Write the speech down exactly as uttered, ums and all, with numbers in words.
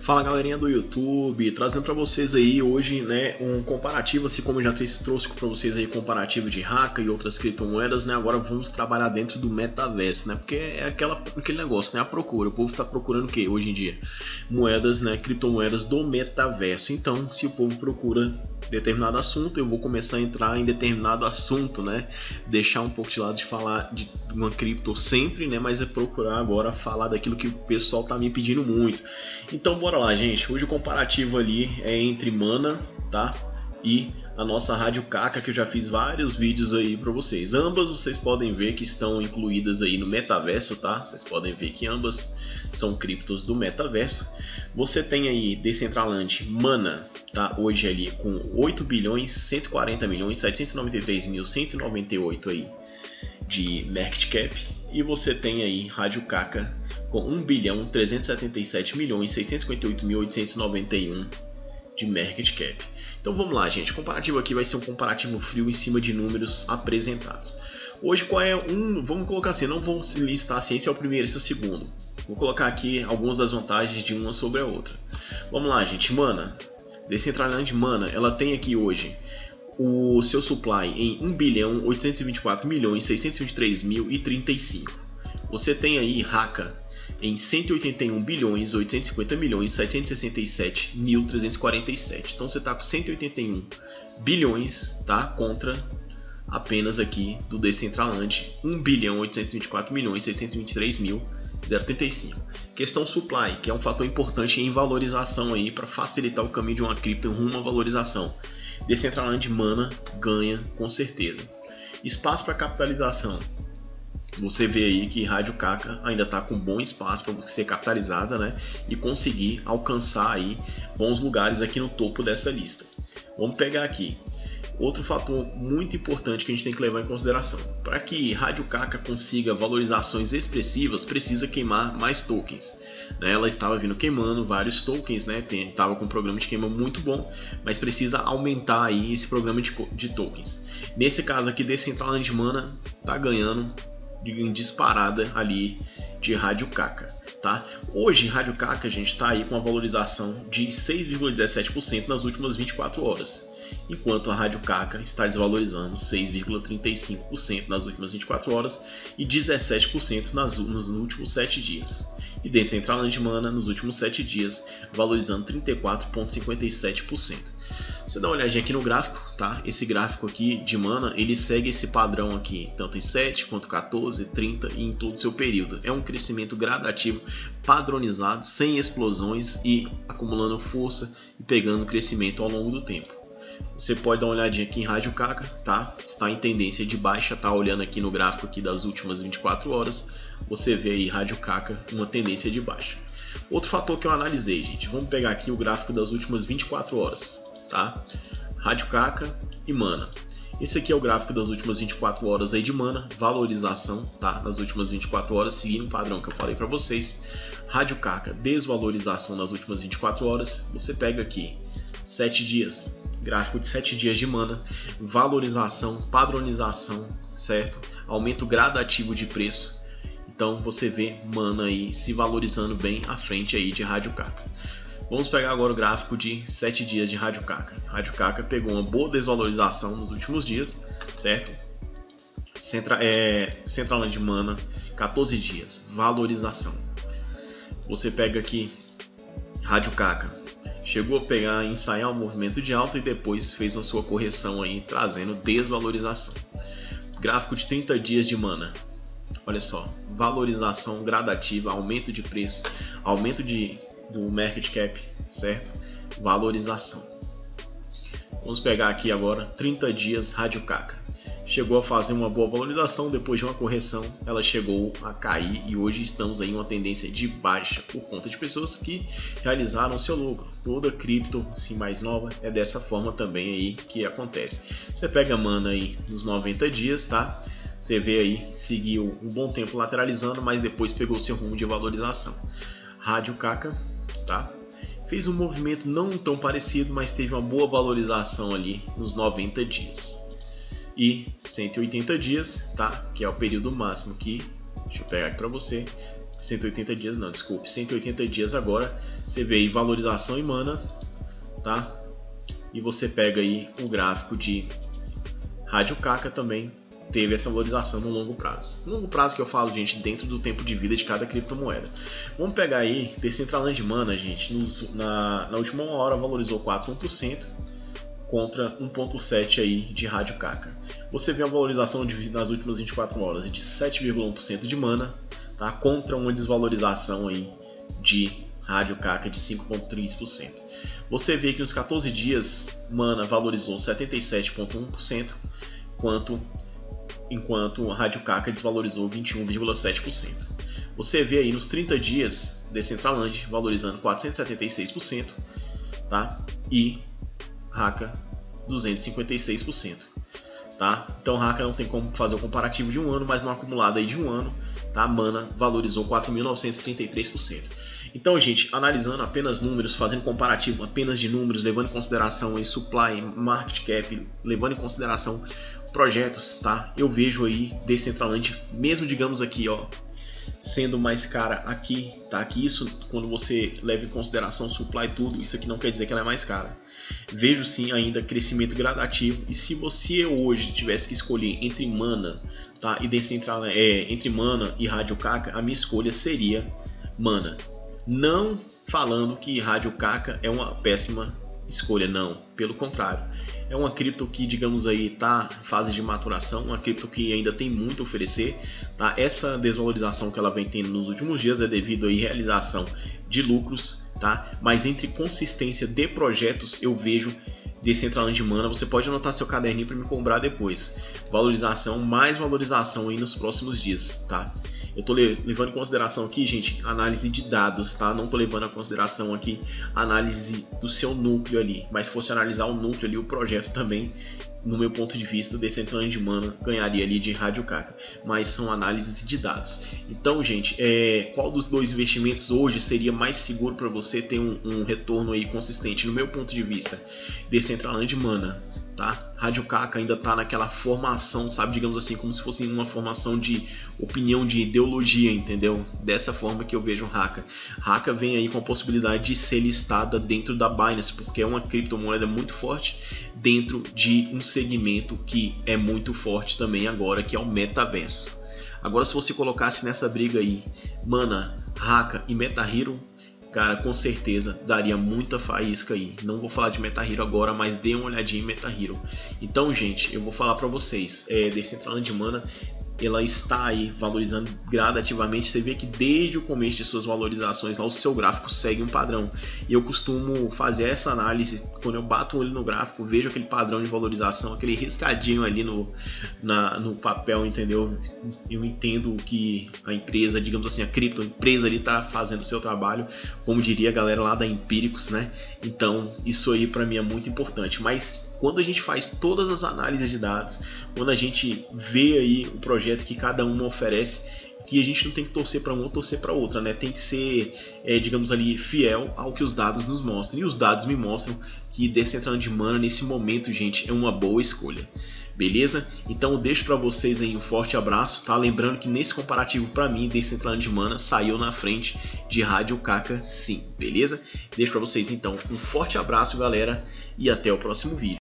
Fala galerinha do YouTube, trazendo para vocês aí hoje, né, um comparativo, assim como eu já trouxe para vocês aí comparativo de Raka e outras criptomoedas, né? Agora vamos trabalhar dentro do metaverso, né? Porque é aquela, aquele negócio, né? A procura, o povo está procurando o que hoje em dia? Moedas, né? Criptomoedas do metaverso. Então, se o povo procura determinado assunto, eu vou começar a entrar em determinado assunto, né? Deixar um pouco de lado de falar de uma cripto sempre, né? Mas é procurar agora falar daquilo que o pessoal tá me pedindo muito. Então bora lá, gente. Hoje o comparativo ali é entre Mana, tá? E a nossa Rádio Kaka, que eu já fiz vários vídeos aí para vocês. Ambas vocês podem ver que estão incluídas aí no metaverso, tá? Vocês podem ver que ambas são criptos do metaverso. Você tem aí Decentraland Mana, tá? Hoje ali com oito bilhões, cento e quarenta milhões, setecentos e noventa e três mil, cento e noventa e oito aí de market cap. E você tem aí Rádio Kaka com um bilhão, trezentos e setenta e sete milhões, seiscentos e cinquenta e oito mil, oitocentos e noventa e um de market cap. Então vamos lá, gente. O comparativo aqui vai ser um comparativo frio em cima de números apresentados. Hoje qual é um, vamos colocar assim, não vou listar assim, esse é o primeiro, esse é o segundo. Vou colocar aqui algumas das vantagens de uma sobre a outra. Vamos lá, gente. Mana, Decentraland Mana, ela tem aqui hoje o seu supply em um bilhão, oitocentos e vinte e quatro milhões, seiscentos e vinte e três mil e trinta e cinco. Você tem aí Raka em cento e oitenta e um bilhões, oitocentos e cinquenta milhões, setecentos e sessenta e sete mil, trezentos e quarenta e sete. Então você está com cento e oitenta e um bilhões, tá? Contra apenas aqui do Decentraland um bilhão, oitocentos e vinte e quatro milhões, seiscentos e vinte e três mil, oitenta e cinco. Questão supply, que é um fator importante em valorização aí para facilitar o caminho de uma cripto rumo à valorização. Decentraland Mana ganha com certeza. Espaço para capitalização. Você vê aí que Rádio Kaka ainda está com bom espaço para ser capitalizada, né? E conseguir alcançar aí bons lugares aqui no topo dessa lista. Vamos pegar aqui. Outro fator muito importante que a gente tem que levar em consideração. Para que Rádio Kaka consiga valorizações expressivas, precisa queimar mais tokens. Ela estava vindo queimando vários tokens, né? Estava com um programa de queima muito bom, mas precisa aumentar aí esse programa de, de tokens. Nesse caso aqui, Decentraland Mana está ganhando de disparada ali de Rádio Kaka, tá? Hoje Rádio Kaka, a gente está aí com uma valorização de seis vírgula dezessete por cento nas últimas vinte e quatro horas, enquanto a Rádio Kaka está desvalorizando seis vírgula trinta e cinco por cento nas últimas vinte e quatro horas e dezessete por cento nas, nos últimos sete dias. E Decentraland Mana nos últimos sete dias valorizando trinta e quatro vírgula cinquenta e sete por cento. Você dá uma olhadinha aqui no gráfico, tá? Esse gráfico aqui de Mana, ele segue esse padrão aqui, tanto em sete quanto quatorze, trinta e em todo o seu período. É um crescimento gradativo, padronizado, sem explosões e acumulando força e pegando crescimento ao longo do tempo. Você pode dar uma olhadinha aqui em Rádio Kaka, tá? Está em tendência de baixa, tá? Olhando aqui no gráfico aqui das últimas vinte e quatro horas, você vê aí Rádio Kaka uma tendência de baixa. Outro fator que eu analisei, gente, vamos pegar aqui o gráfico das últimas vinte e quatro horas, tá? Rádio Kaka e Mana. Esse aqui é o gráfico das últimas vinte e quatro horas aí de Mana, valorização, tá? Nas últimas vinte e quatro horas, seguindo o padrão que eu falei para vocês. Rádio Kaka, desvalorização nas últimas vinte e quatro horas. Você pega aqui sete dias, gráfico de sete dias de Mana, valorização, padronização, certo? Aumento gradativo de preço. Então você vê Mana aí se valorizando bem à frente aí de Rádio Kaka. Vamos pegar agora o gráfico de sete dias de Rádio Kaka. Rádio Kaka pegou uma boa desvalorização nos últimos dias, certo? Centra, é, Decentraland Mana, quatorze dias, valorização. Você pega aqui Rádio Kaka, chegou a pegar, ensaiar um movimento de alta e depois fez uma sua correção aí, trazendo desvalorização. Gráfico de trinta dias de Mana. Olha só, valorização gradativa, aumento de preço, aumento de, do market cap, certo? Valorização. Vamos pegar aqui agora trinta dias Rádio Kaka. Chegou a fazer uma boa valorização, depois de uma correção ela chegou a cair e hoje estamos em uma tendência de baixa por conta de pessoas que realizaram seu lucro. Toda cripto, assim, mais nova, é dessa forma também aí que acontece. Você pega Mana aí nos noventa dias, tá? Você vê aí, seguiu um bom tempo lateralizando, mas depois pegou seu rumo de valorização. Rádio Kaka, tá? Fez um movimento não tão parecido, mas teve uma boa valorização ali nos noventa dias. E cento e oitenta dias, tá? Que é o período máximo que, deixa eu pegar aqui para você, cento e oitenta dias não, desculpe, cento e oitenta dias agora, você vê aí valorização em mana, tá? E você pega aí o gráfico de Rádio Kaka também teve essa valorização no longo prazo. No longo prazo que eu falo, gente, dentro do tempo de vida de cada criptomoeda. Vamos pegar aí Decentraland Mana, gente, nos, na, na última hora valorizou quatro vírgula um por cento contra um vírgula sete por cento aí de Rádio Kaka. Você vê uma valorização de, nas últimas vinte e quatro horas de sete vírgula um por cento de Mana, tá? Contra uma desvalorização aí de Rádio Kaka de cinco vírgula três por cento. Você vê que nos quatorze dias Mana valorizou setenta e sete vírgula um por cento, enquanto, enquanto Rádio Kaka desvalorizou vinte e um vírgula sete por cento. Você vê aí nos trinta dias Decentraland valorizando quatrocentos e setenta e seis por cento, tá? E Haka duzentos e cinquenta e seis por cento. Tá? Então Haka não tem como fazer o comparativo de um ano, mas no acumulado aí de um ano, tá? Mana valorizou quatro mil novecentos e trinta e três por cento. Então, gente, analisando apenas números, fazendo comparativo apenas de números, levando em consideração aí supply, market cap, levando em consideração projetos, tá? Eu vejo aí Decentraland, mesmo digamos aqui, ó, sendo mais cara aqui, tá? Que isso, quando você leva em consideração supply e tudo, isso aqui não quer dizer que ela é mais cara. Vejo sim ainda crescimento gradativo, e se você hoje tivesse que escolher entre Mana, tá? E Decentraland, é, entre Mana e Rádio Kaka, a minha escolha seria Mana. Não falando que Rádio Kaka é uma péssima escolha, não, pelo contrário. É uma cripto que, digamos aí, tá em fase de maturação, uma cripto que ainda tem muito a oferecer, tá? Essa desvalorização que ela vem tendo nos últimos dias é devido à realização de lucros, tá? Mas entre consistência de projetos eu vejo Decentraland Mana. Você pode anotar seu caderninho para me cobrar depois. Valorização, mais valorização aí nos próximos dias, tá? Eu estou levando em consideração aqui, gente, análise de dados, tá? Não estou levando em consideração aqui análise do seu núcleo ali. Mas se fosse analisar o núcleo ali, o projeto também, no meu ponto de vista, Decentraland Mana ganharia ali de Rádio Kaka. Mas são análises de dados. Então, gente, é, qual dos dois investimentos hoje seria mais seguro para você ter um, um retorno aí consistente? No meu ponto de vista, Decentraland Mana. Tá? Rádio Kaka ainda está naquela formação, sabe, digamos assim, como se fosse uma formação de opinião, de ideologia, entendeu? Dessa forma que eu vejo o Haka. Haka vem aí com a possibilidade de ser listada dentro da Binance, porque é uma criptomoeda muito forte dentro de um segmento que é muito forte também agora, que é o metaverso. Agora, se você colocasse nessa briga aí Mana, Haka e MetaHero, cara, com certeza daria muita faísca aí. Não vou falar de MetaHero agora, mas dê uma olhadinha em MetaHero. Então, gente, eu vou falar para vocês, é, Decentraland Mana, ela está aí valorizando gradativamente. Você vê que desde o começo de suas valorizações lá, o seu gráfico segue um padrão. E eu costumo fazer essa análise quando eu bato o olho no gráfico, vejo aquele padrão de valorização, aquele riscadinho ali no, na, no papel, entendeu? Eu entendo que a empresa, digamos assim, a cripto, a empresa ali está fazendo o seu trabalho, como diria a galera lá da Empíricos, né? Então, isso aí para mim é muito importante. Mas quando a gente faz todas as análises de dados, quando a gente vê aí o projeto que cada um oferece, que a gente não tem que torcer para um ou torcer para outra, né? Tem que ser, é, digamos ali, fiel ao que os dados nos mostram. E os dados me mostram que Decentraland Mana nesse momento, gente, é uma boa escolha. Beleza? Então eu deixo para vocês aí um forte abraço, tá? Lembrando que nesse comparativo para mim, Decentraland Mana saiu na frente de Rádio Kaka, sim, beleza? Deixo para vocês então um forte abraço, galera, e até o próximo vídeo.